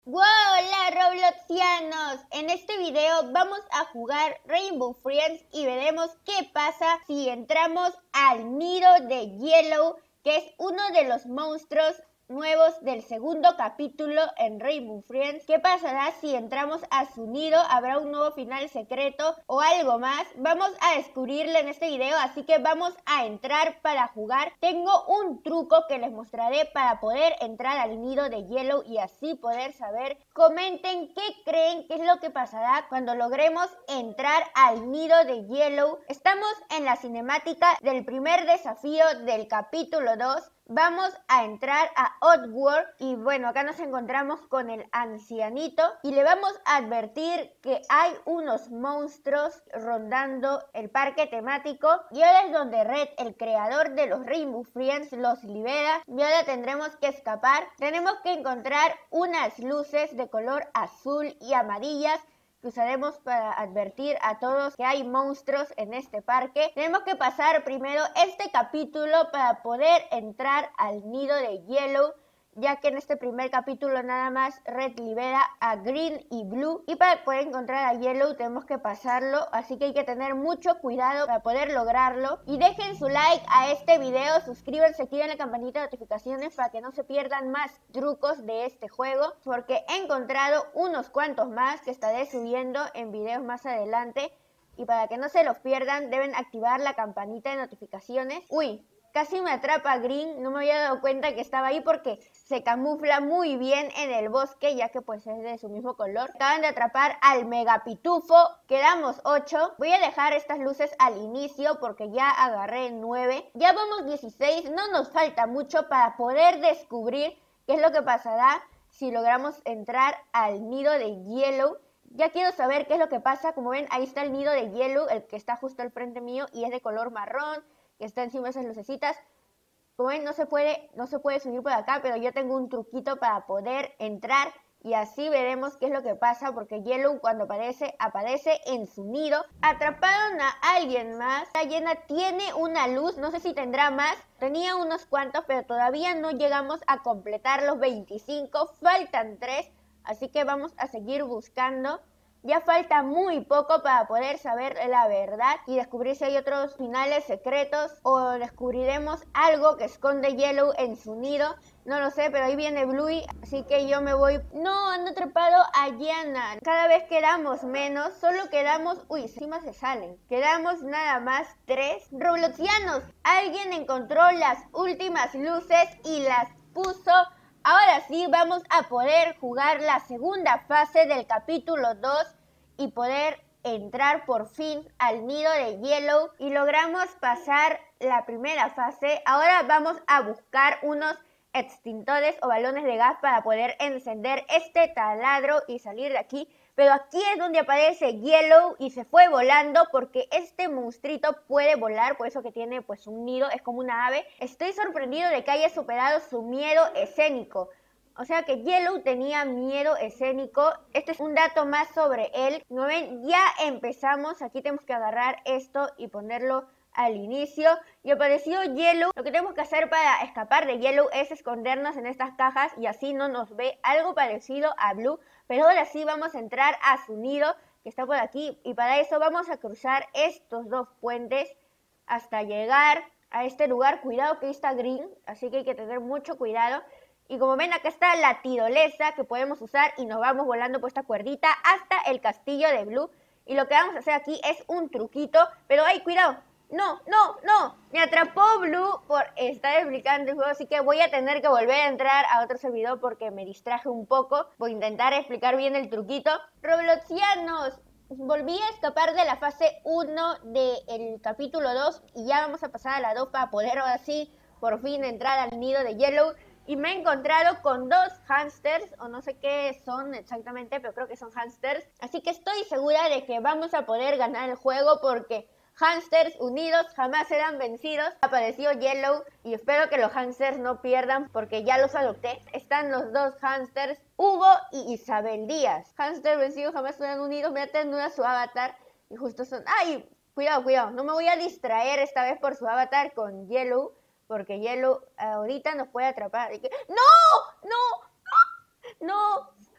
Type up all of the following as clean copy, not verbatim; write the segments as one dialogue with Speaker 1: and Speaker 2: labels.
Speaker 1: Hola Robloxianos, en este video vamos a jugar Rainbow Friends y veremos qué pasa si entramos al nido de Yellow, que es uno de los monstruos nuevos del segundo capítulo en Rainbow Friends. ¿Qué pasará si entramos a su nido? ¿Habrá un nuevo final secreto o algo más? Vamos a descubrirlo en este video, así que vamos a entrar para jugar. Tengo un truco que les mostraré para poder entrar al nido de Yellow y así poder saber. Comenten qué creen que es lo que pasará cuando logremos entrar al nido de Yellow. Estamos en la cinemática del primer desafío del capítulo 2. Vamos a entrar a Oddworld y bueno, acá nos encontramos con el ancianito y le vamos a advertir que hay unos monstruos rondando el parque temático y ahora es donde Red, el creador de los Rainbow Friends, los libera y ahora tendremos que escapar. Tenemos que encontrar unas luces de color azul y amarillas que usaremos para advertir a todos que hay monstruos en este parque. Tenemos que pasar primero este capítulo para poder entrar al nido de Yellow, ya que en este primer capítulo nada más Red libera a Green y Blue, y para poder encontrar a Yellow tenemos que pasarlo, así que hay que tener mucho cuidado para poder lograrlo. Y dejen su like a este video, suscríbanse, activen la campanita de notificaciones para que no se pierdan más trucos de este juego, porque he encontrado unos cuantos más que estaré subiendo en videos más adelante, y para que no se los pierdan deben activar la campanita de notificaciones. Uy, casi me atrapa Green, no me había dado cuenta que estaba ahí porque se camufla muy bien en el bosque, ya que pues es de su mismo color. Acaban de atrapar al Megapitufo, quedamos 8. Voy a dejar estas luces al inicio porque ya agarré 9. Ya vamos 16, no nos falta mucho para poder descubrir qué es lo que pasará si logramos entrar al nido de Yellow. Ya quiero saber qué es lo que pasa. Como ven, ahí está el nido de Yellow, el que está justo al frente mío y es de color marrón, que está encima de esas lucecitas. Como ven, no se puede subir por acá, pero yo tengo un truquito para poder entrar y así veremos qué es lo que pasa, porque Yellow cuando aparece en su nido. Atraparon a alguien más. La llena tiene una luz, no sé si tendrá más. Tenía unos cuantos, pero todavía no llegamos a completar los 25. Faltan 3, así que vamos a seguir buscando. Ya falta muy poco para poder saber la verdad y descubrir si hay otros finales secretos o descubriremos algo que esconde Yellow en su nido. No lo sé, pero ahí viene Bluey, así que yo me voy. No, han atrapado a Yana. Cada vez quedamos menos, solo quedamos... Uy, encima se salen. Quedamos nada más 3. Robloxianos, alguien encontró las últimas luces y las puso. Ahora sí vamos a poder jugar la segunda fase del capítulo 2 y poder entrar por fin al nido de Yellow y logramos pasar la primera fase. Ahora vamos a buscar unos extintores o balones de gas para poder encender este taladro y salir de aquí. Pero aquí es donde aparece Yellow y se fue volando porque este monstruito puede volar, por eso que tiene pues un nido, es como una ave. Estoy sorprendido de que haya superado su miedo escénico. O sea que Yellow tenía miedo escénico. Este es un dato más sobre él. ¿No ven? Ya empezamos. Aquí tenemos que agarrar esto y ponerlo al inicio. Y apareció Yellow. Lo que tenemos que hacer para escapar de Yellow es escondernos en estas cajas y así no nos ve. Algo parecido a Blue. Pero ahora sí vamos a entrar a su nido, que está por aquí. Y para eso vamos a cruzar estos dos puentes hasta llegar a este lugar. Cuidado que ahí está Green, así que hay que tener mucho cuidado. Y como ven, acá está la tirolesa que podemos usar y nos vamos volando por esta cuerdita hasta el castillo de Blue. Y lo que vamos a hacer aquí es un truquito, pero ¡ay, cuidado! ¡No, no, no! Me atrapó Blue por estar explicando el juego, así que voy a tener que volver a entrar a otro servidor porque me distraje un poco. Voy a intentar explicar bien el truquito. Robloxianos, volví a escapar de la fase 1 del capítulo 2 y ya vamos a pasar a la 2 para poder ahora sí por fin entrar al nido de Yellow. Y me he encontrado con dos hámsters, o no sé qué son exactamente, pero creo que son hámsters. Así que estoy segura de que vamos a poder ganar el juego porque hámsters unidos jamás serán vencidos. Apareció Yellow y espero que los hámsters no pierdan porque ya los adopté. Están los dos hámsters, Hugo y Isabel Díaz. Hámster vencidos jamás serán unidos. Me ha su avatar y justo son... ¡Ay! Cuidado, cuidado. No me voy a distraer esta vez por su avatar con Yellow, porque Yellow ahorita nos puede atrapar. ¡No! ¡No! ¡No! ¡No!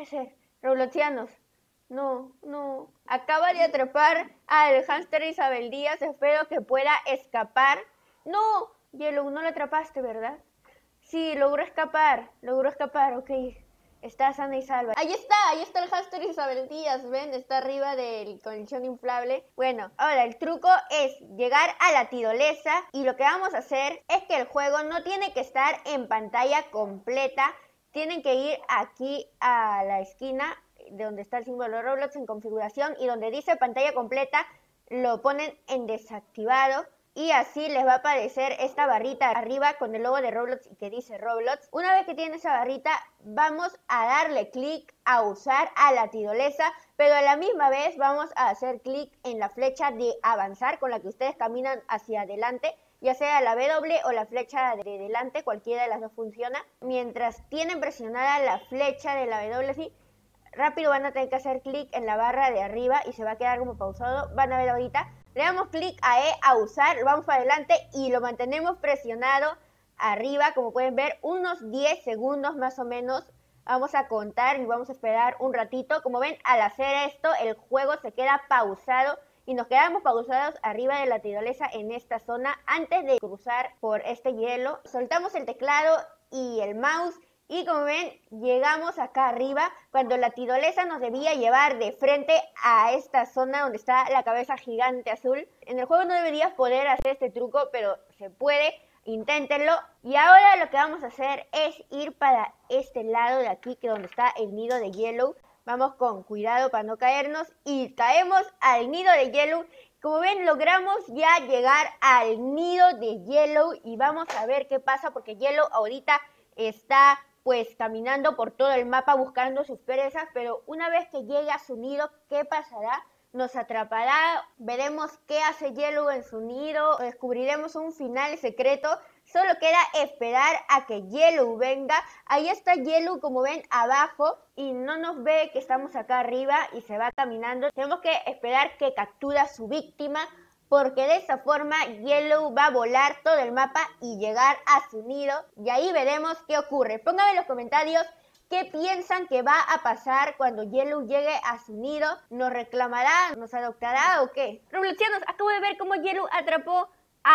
Speaker 1: puede ser. Robloxianos. No. Acaba de atrapar al hámster Isabel Díaz. Espero que pueda escapar. No, Yellow, no lo atrapaste, ¿verdad? Sí, logró escapar, ok. Está sana y salva. Ahí está el hámster Isabel Díaz, ¿ven? Está arriba del colchón inflable. Bueno, ahora el truco es llegar a la tirolesa y lo que vamos a hacer es que el juego no tiene que estar en pantalla completa. Tienen que ir aquí a la esquina de donde está el símbolo de Roblox en configuración y donde dice pantalla completa lo ponen en desactivado. Y así les va a aparecer esta barrita arriba con el logo de Roblox y que dice Roblox. Una vez que tiene esa barrita, vamos a darle clic a usar a la tirolesa, pero a la misma vez vamos a hacer clic en la flecha de avanzar con la que ustedes caminan hacia adelante, ya sea la W o la flecha de delante, cualquiera de las dos funciona. Mientras tienen presionada la flecha de la W, rápido van a tener que hacer clic en la barra de arriba y se va a quedar como pausado. Van a ver ahorita. Le damos clic a E, a usar, vamos para adelante y lo mantenemos presionado arriba, como pueden ver, unos 10 segundos más o menos. Vamos a contar y vamos a esperar un ratito. Como ven, al hacer esto, el juego se queda pausado y nos quedamos pausados arriba de la tirolesa en esta zona antes de cruzar por este hielo. Soltamos el teclado y el mouse. Y como ven, llegamos acá arriba cuando la tirolesa nos debía llevar de frente a esta zona donde está la cabeza gigante azul. En el juego no deberías poder hacer este truco, pero se puede. Inténtenlo. Y ahora lo que vamos a hacer es ir para este lado de aquí, que es donde está el nido de Yellow. Vamos con cuidado para no caernos y caemos al nido de Yellow. Como ven, logramos ya llegar al nido de Yellow y vamos a ver qué pasa porque Yellow ahorita está pues caminando por todo el mapa buscando sus presas, pero una vez que llegue a su nido, ¿qué pasará? Nos atrapará, veremos qué hace Yellow en su nido, descubriremos un final secreto. Solo queda esperar a que Yellow venga. Ahí está Yellow, como ven, abajo y no nos ve que estamos acá arriba y se va caminando. Tenemos que esperar que capture a su víctima, porque de esa forma Yellow va a volar todo el mapa y llegar a su nido. Y ahí veremos qué ocurre. Pónganme en los comentarios qué piensan que va a pasar cuando Yellow llegue a su nido. ¿Nos reclamará? ¿Nos adoptará o qué? Robloxianos, acabo de ver cómo Yellow atrapó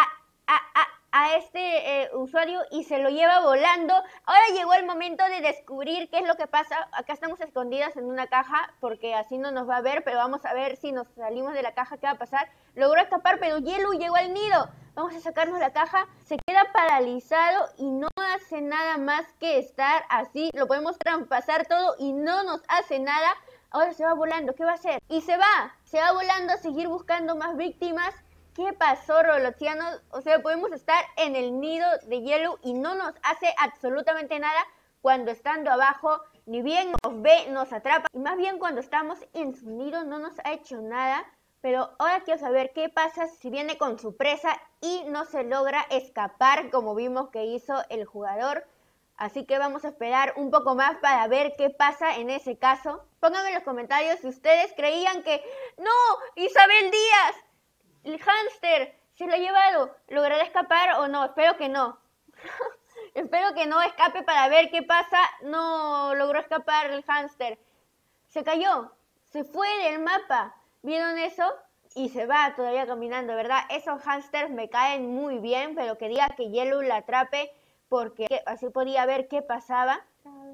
Speaker 1: a este usuario y se lo lleva volando. Ahora llegó el momento de descubrir qué es lo que pasa. Acá estamos escondidas en una caja porque así no nos va a ver, pero vamos a ver si nos salimos de la caja qué va a pasar. Logró escapar, pero Yellow llegó al nido. Vamos a sacarnos la caja. Se queda paralizado y no hace nada más que estar así. Lo podemos traspasar todo y no nos hace nada. Ahora se va volando. ¿Qué va a hacer? Y se va volando a seguir buscando más víctimas. ¿Qué pasó, Robloxianos? O sea, podemos estar en el nido de Yellow y no nos hace absolutamente nada cuando estando abajo, ni bien nos ve, nos atrapa. Y más bien cuando estamos en su nido no nos ha hecho nada. Pero ahora quiero saber qué pasa si viene con su presa y no se logra escapar como vimos que hizo el jugador. Así que vamos a esperar un poco más para ver qué pasa en ese caso. Pónganme en los comentarios si ustedes creían que ¡no! ¡Isabel Díaz! El hámster se lo ha llevado. ¿Logrará escapar o no? Espero que no. Espero que no escape para ver qué pasa. No logró escapar el hámster. Se cayó. Se fue del mapa. ¿Vieron eso? Y se va todavía caminando, ¿verdad? Esos hámsters me caen muy bien, pero quería que Yellow la atrape porque así podía ver qué pasaba.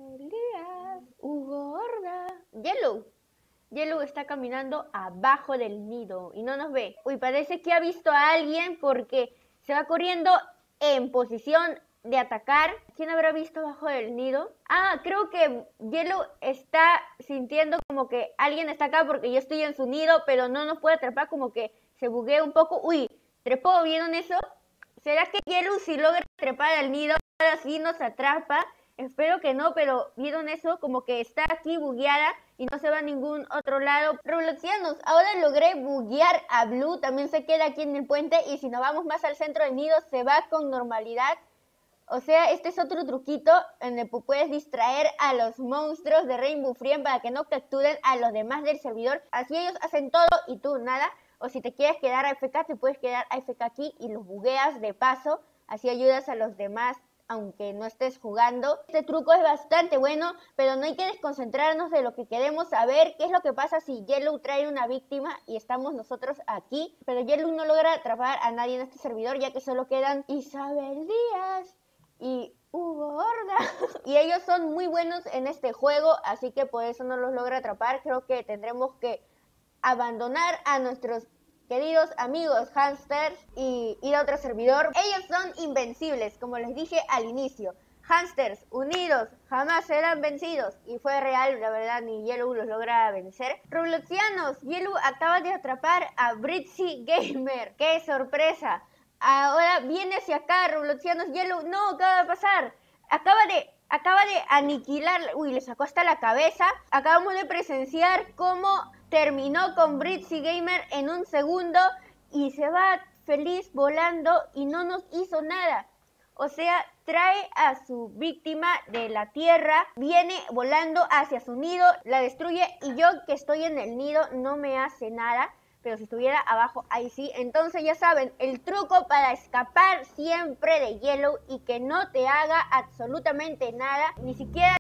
Speaker 1: Gorda. Yellow está caminando abajo del nido y no nos ve. Uy, parece que ha visto a alguien porque se va corriendo en posición de atacar. ¿Quién habrá visto abajo del nido? Ah, creo que Yellow está sintiendo como que alguien está acá porque yo estoy en su nido, pero no nos puede atrapar, como que se buguea un poco. Uy, trepó, ¿vieron eso? ¿Será que Yellow si logra trepar al nido, ahora sí nos atrapa? Espero que no, pero ¿vieron eso? Como que está aquí bugueada y no se va a ningún otro lado. Robloxianos, ahora logré buguear a Blue, también se queda aquí en el puente y si nos vamos más al centro del nido se va con normalidad. O sea, este es otro truquito en el que puedes distraer a los monstruos de Rainbow Friends para que no capturen a los demás del servidor. Así ellos hacen todo y tú nada. O si te quieres quedar AFK, te puedes quedar AFK aquí y los bugueas de paso. Así ayudas a los demás aunque no estés jugando. Este truco es bastante bueno, pero no hay que desconcentrarnos de lo que queremos saber, qué es lo que pasa si Yellow trae una víctima y estamos nosotros aquí. Pero Yellow no logra atrapar a nadie en este servidor, ya que solo quedan Isabel Díaz y Hugo Horda. Y ellos son muy buenos en este juego, así que por eso no los logra atrapar. Creo que tendremos que abandonar a nuestros queridos amigos hamsters y ir a otro servidor. Ellos son invencibles, como les dije al inicio. Hamsters unidos jamás serán vencidos. Y fue real, la verdad, ni Yellow los logra vencer. Robloxianos, Yellow acaba de atrapar a Britzy Gamer. ¡Qué sorpresa! Ahora viene hacia acá, Robloxianos. Yellow, no, acaba de pasar. Acaba de aniquilar. Uy, le sacó hasta la cabeza. Acabamos de presenciar cómo terminó con Britzy Gamer en un segundo y se va feliz volando y no nos hizo nada. O sea, trae a su víctima de la tierra, viene volando hacia su nido, la destruye y yo que estoy en el nido no me hace nada. Pero si estuviera abajo, ahí sí. Entonces ya saben, el truco para escapar siempre de Yellow y que no te haga absolutamente nada, ni siquiera